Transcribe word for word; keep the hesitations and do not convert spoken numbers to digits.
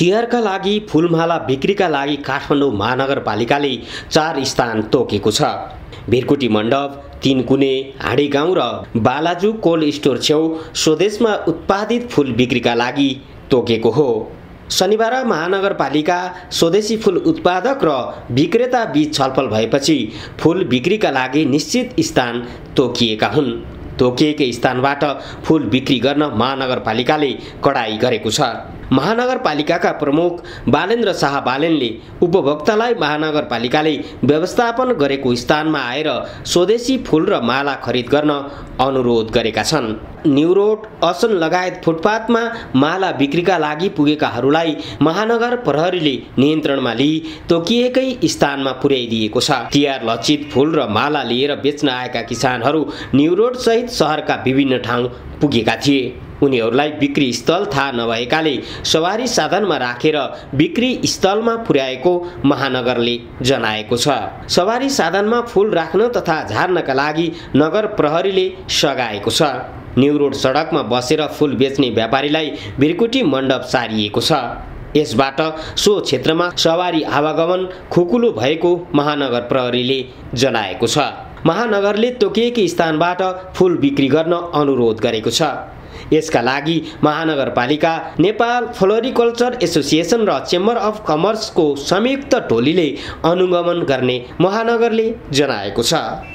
तिहारका लागि फुलमाला बिक्रीका लागि काठमाडौँ महानगरपालिकाले चार स्थान तोकेको छ। भिरकुटी मण्डप, तीनकुने, हाँडी गाउँ र बालाजु कोल्ड स्टोर छेउ स्वदेशमा उत्पादित फुल बिक्रीका लागि तोकेको हो। शनिबार महानगरपालिका स्वदेशी फुल उत्पादक र विक्रेता बीच छलफल भएपछि फुल बिक्रीका लागि निश्चित स्थान तोकिएका हुन्। तोकिएकै स्थानबाट फुल बिक्री गर्न महानगरपालिकाले कडाई गरेको छ। महानगरपालिकाका प्रमुख बालेन्द्र शाह बालेनले उपभोक्तालाई महानगरपालिकाले व्यवस्थापन गरेको स्थानमा आएर स्वदेशी फुल र माला खरिद गर्न अनुरोध गरेका छन्। न्यू रोड, असन लगायत फुटपाथमा माला बिक्रीका लागि पुगेकाहरूलाई महानगर प्रहरीले नियन्त्रणमा लिई तोकिएकै स्थानमा पुर्याइदिएको छ। तिहार लक्षित फुल र माला लिएर बेच्न आएका किसानहरू न्यू रोड सहित शहरका विभिन्न ठाउँ पुगेका थिए। उनीहरूलाई बिक्री स्थल थाहा नभएकाले सवारी साधनमा राखेर बिक्री स्थलमा पुर्याएको महानगरले जनाएको छ। सवारी साधनमा फुल राख्न तथा झार्नका लागि नगर प्रहरीले सघाएको छ। न्यू रोड सडकमा बसेर फुल बेच्ने व्यापारीलाई भिरकुटी मण्डप सारिएको छ। यसबाट सो क्षेत्रमा सवारी आवागमन खुकुलो भएको महानगर प्रहरीले जनाएको छ। महानगरले तोकिएकै स्थानबाट फुल बिक्री गर्न अनुरोध गरेको छ। यसका लागि महानगरपालिका, नेपाल फ्लोरिकल्चर एसोसिएसन र चेम्बर अफ कमर्सको संयुक्त टोलीले अनुगमन गर्ने महानगरले जनाएको छ।